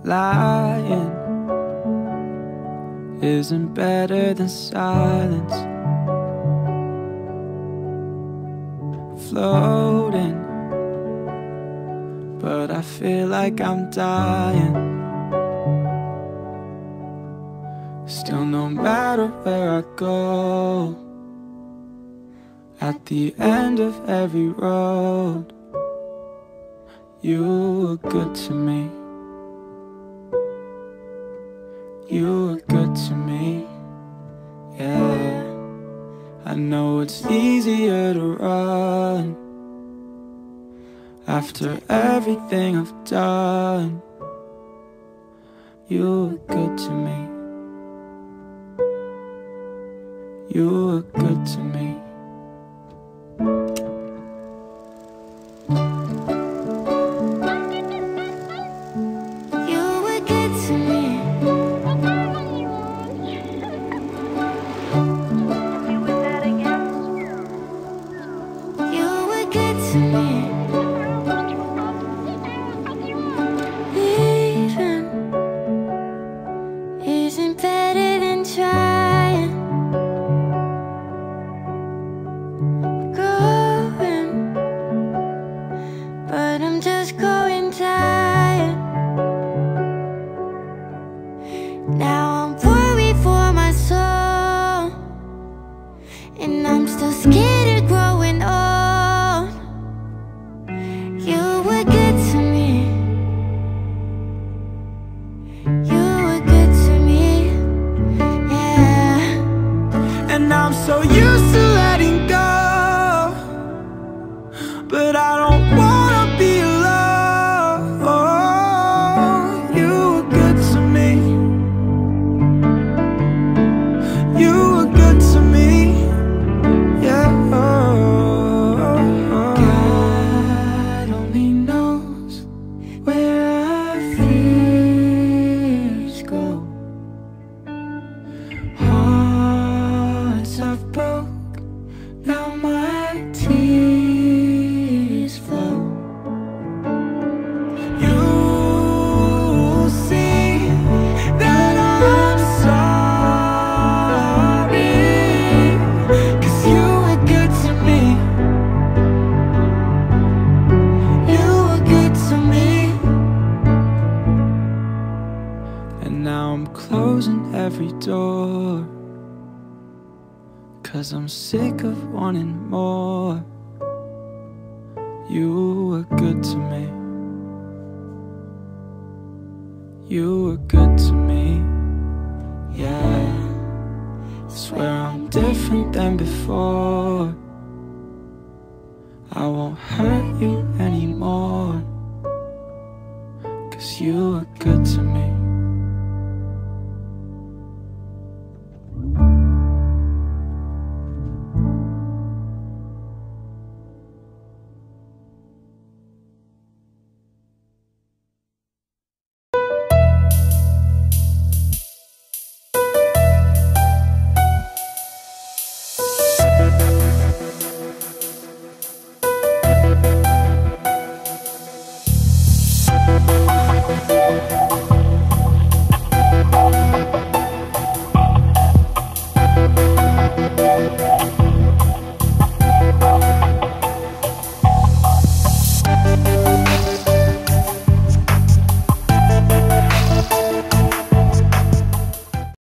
lying isn't better than silence. Floating, but I feel like I'm dying. Still, no matter where I go, at the end of every road, you were good to me. You were good to me, yeah. I know it's easier to run after everything I've done. You were good to me. You were good to me. Leavin isn't better than tryin. Growin, but I'm just growing tired. Now I'm worried for my soul, and I'm still scared of growing old. You were good to me. You were good to me, yeah. And I'm so used to letting go, but I don't wanna be alone. You were good to me. You were good to me, yeah. God only knows where our fears go. Hearts I've broke, now my tears flow. You'll see that I'm sorry, 'cause you were good to me. You were good to me. And now I'm closing every door, 'cause I'm sick of wanting more. You were good to me. You were good to me, yeah. Swear I'm different than before. I won't hurt you anymore, 'cause you were good to me.